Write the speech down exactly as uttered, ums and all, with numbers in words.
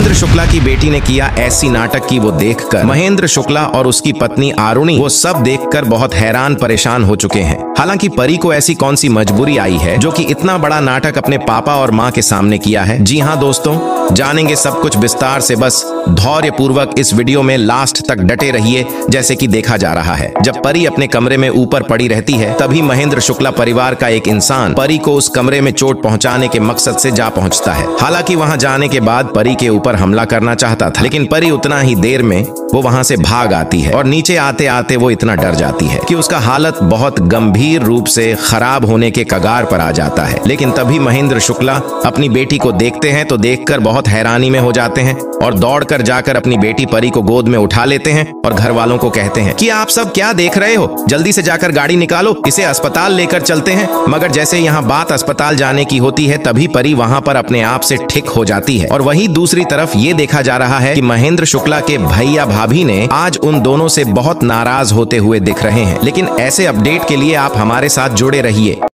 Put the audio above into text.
महेंद्र शुक्ला की बेटी ने किया ऐसी नाटक की वो देखकर महेंद्र शुक्ला और उसकी पत्नी आरुणी वो सब देखकर बहुत हैरान परेशान हो चुके हैं। हालांकि परी को ऐसी कौन सी मजबूरी आई है जो कि इतना बड़ा नाटक अपने पापा और माँ के सामने किया है। जी हाँ दोस्तों, जानेंगे सब कुछ विस्तार से, बस धैर्य पूर्वक इस वीडियो में लास्ट तक डटे रहिए। जैसे कि देखा जा रहा है, जब परी अपने कमरे में ऊपर पड़ी रहती है तभी महेंद्र शुक्ला परिवार का एक इंसान परी को उस कमरे में चोट पहुंचाने के मकसद से जा पहुंचता है। हालांकि वहां जाने के बाद परी के ऊपर हमला करना चाहता था, लेकिन परी उतना ही देर में वो वहां से भाग आती है और नीचे आते आते वो इतना डर जाती है कि उसका हालत बहुत गंभीर रूप से खराब होने के कगार पर आ जाता है। लेकिन तभी महेंद्र शुक्ला अपनी बेटी को देखते हैं तो देखकर बहुत हैरानी में हो जाते हैं और दौड़कर जाकर अपनी बेटी परी को गोद में उठा लेते हैं और घर वालों को कहते हैं कि आप सब क्या देख रहे हो, जल्दी से जाकर गाड़ी निकालो, इसे अस्पताल लेकर चलते हैं। मगर जैसे यहाँ बात अस्पताल जाने की होती है तभी परी वहां पर अपने आप से ठीक हो जाती है। और वहीं दूसरी तरफ ये देखा जा रहा है कि महेंद्र शुक्ला के भैया भाभी ने आज उन दोनों से बहुत नाराज होते हुए दिख रहे हैं। लेकिन ऐसे अपडेट के लिए आप हमारे साथ जुड़े रहिए।